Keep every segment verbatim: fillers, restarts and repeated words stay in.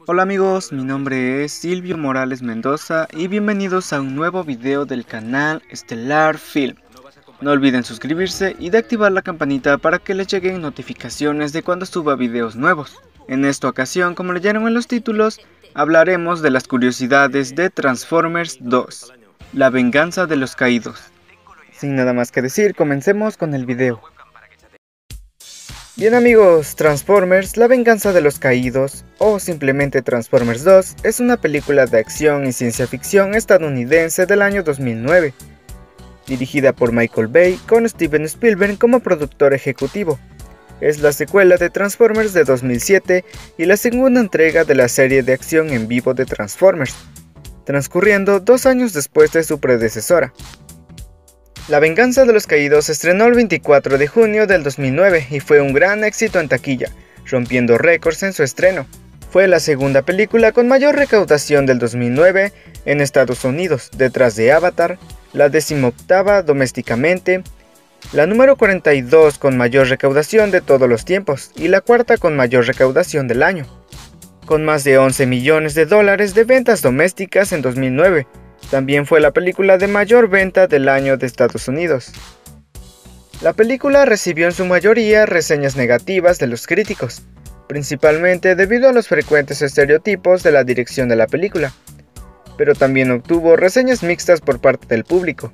Hola amigos, mi nombre es Silvio Morales Mendoza y bienvenidos a un nuevo video del canal Stellar Film. No olviden suscribirse y de activar la campanita para que les lleguen notificaciones de cuando suba videos nuevos. En esta ocasión, como leyeron en los títulos, hablaremos de las curiosidades de Transformers dos, La venganza de los caídos. Sin nada más que decir, comencemos con el video. Bien amigos, Transformers, La venganza de los caídos, o simplemente Transformers dos, es una película de acción y ciencia ficción estadounidense del año dos mil nueve, dirigida por Michael Bay con Steven Spielberg como productor ejecutivo. Es la secuela de Transformers de dos mil siete y la segunda entrega de la serie de acción en vivo de Transformers, transcurriendo dos años después de su predecesora. La venganza de los caídos se estrenó el veinticuatro de junio del dos mil nueve y fue un gran éxito en taquilla, rompiendo récords en su estreno. Fue la segunda película con mayor recaudación del dos mil nueve en Estados Unidos, detrás de Avatar, la decimoctava domésticamente, la número cuarenta y dos con mayor recaudación de todos los tiempos y la cuarta con mayor recaudación del año, con más de once millones de dólares de ventas domésticas en dos mil nueve. También fue la película de mayor venta del año de Estados Unidos. La película recibió en su mayoría reseñas negativas de los críticos, principalmente debido a los frecuentes estereotipos de la dirección de la película, pero también obtuvo reseñas mixtas por parte del público.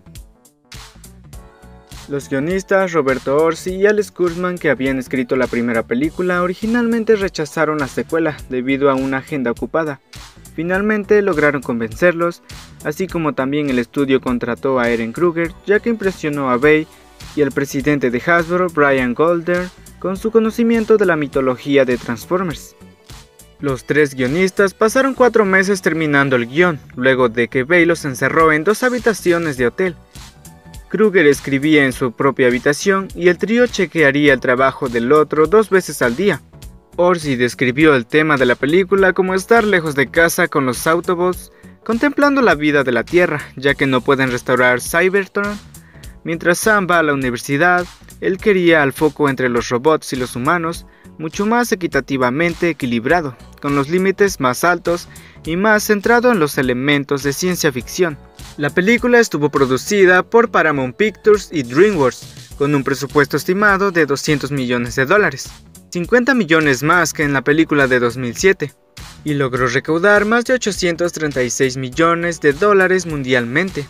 Los guionistas Roberto Orci y Alex Kurtzman, que habían escrito la primera película, originalmente rechazaron la secuela debido a una agenda ocupada. Finalmente lograron convencerlos, así como también el estudio contrató a Ehren Kruger, ya que impresionó a Bay y al presidente de Hasbro, Brian Goldner, con su conocimiento de la mitología de Transformers. Los tres guionistas pasaron cuatro meses terminando el guión, luego de que Bay los encerró en dos habitaciones de hotel. Kruger escribía en su propia habitación y el trío chequearía el trabajo del otro dos veces al día. Orci describió el tema de la película como estar lejos de casa con los Autobots, contemplando la vida de la Tierra, ya que no pueden restaurar Cybertron. Mientras Sam va a la universidad, él quería al foco entre los robots y los humanos, mucho más equitativamente equilibrado, con los límites más altos y más centrado en los elementos de ciencia ficción. La película estuvo producida por Paramount Pictures y DreamWorks, con un presupuesto estimado de doscientos millones de dólares. cincuenta millones más que en la película de dos mil siete, y logró recaudar más de ochocientos treinta y seis millones de dólares mundialmente.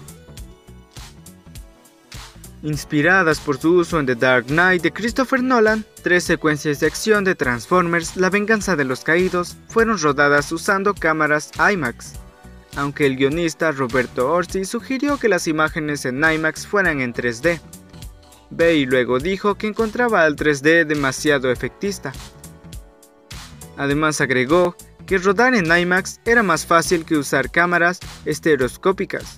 Inspiradas por su uso en The Dark Knight de Christopher Nolan, tres secuencias de acción de Transformers, La venganza de los caídos, fueron rodadas usando cámaras IMAX, aunque el guionista Roberto Orci sugirió que las imágenes en IMAX fueran en tres D. Bay luego dijo que encontraba el tres D demasiado efectista. Además agregó que rodar en IMAX era más fácil que usar cámaras estereoscópicas.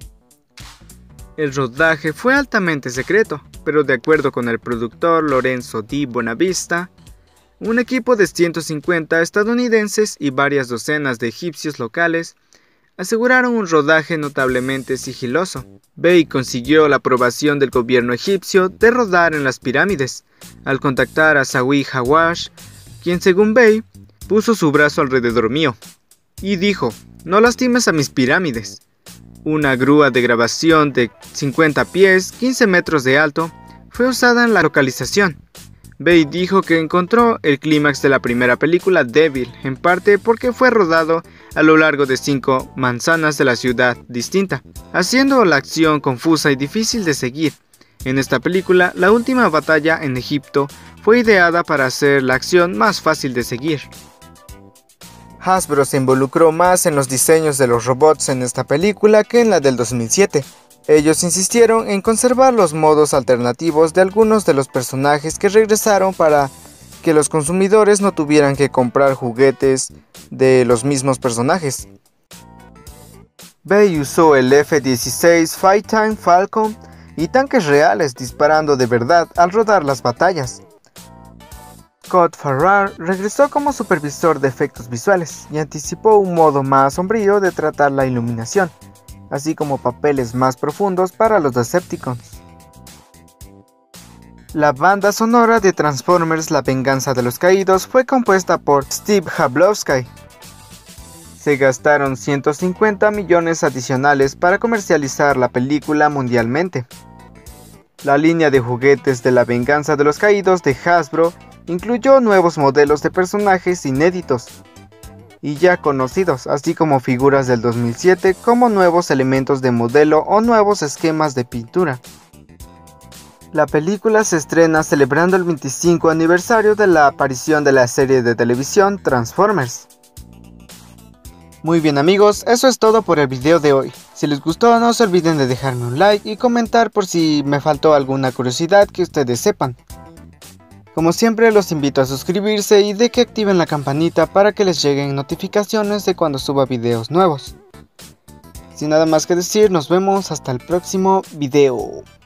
El rodaje fue altamente secreto, pero de acuerdo con el productor Lorenzo Di Bonavista, un equipo de ciento cincuenta estadounidenses y varias docenas de egipcios locales aseguraron un rodaje notablemente sigiloso. Bay consiguió la aprobación del gobierno egipcio de rodar en las pirámides, al contactar a Zawi Hawass, quien según Bay, puso su brazo alrededor mío, y dijo, no lastimes a mis pirámides. Una grúa de grabación de cincuenta pies, quince metros de alto, fue usada en la localización. Bay dijo que encontró el clímax de la primera película débil, en parte porque fue rodado a lo largo de cinco manzanas de la ciudad distinta, haciendo la acción confusa y difícil de seguir. En esta película, la última batalla en Egipto fue ideada para hacer la acción más fácil de seguir. Hasbro se involucró más en los diseños de los robots en esta película que en la del dos mil siete. Ellos insistieron en conservar los modos alternativos de algunos de los personajes que regresaron para que los consumidores no tuvieran que comprar juguetes de los mismos personajes. Bay usó el F dieciséis Fighting Falcon y tanques reales disparando de verdad al rodar las batallas. Scott Farrar regresó como supervisor de efectos visuales y anticipó un modo más sombrío de tratar la iluminación, así como papeles más profundos para los Decepticons. La banda sonora de Transformers La venganza de los caídos fue compuesta por Steve Jablowski. Se gastaron ciento cincuenta millones adicionales para comercializar la película mundialmente. La línea de juguetes de La Venganza de los Caídos de Hasbro incluyó nuevos modelos de personajes inéditos y ya conocidos, así como figuras del dos mil siete como nuevos elementos de modelo o nuevos esquemas de pintura. La película se estrena celebrando el veinticinco aniversario de la aparición de la serie de televisión Transformers. Muy bien amigos, eso es todo por el video de hoy. Si les gustó no se olviden de dejarme un like y comentar por si me faltó alguna curiosidad que ustedes sepan. Como siempre los invito a suscribirse y de que activen la campanita para que les lleguen notificaciones de cuando suba videos nuevos. Sin nada más que decir, nos vemos hasta el próximo video.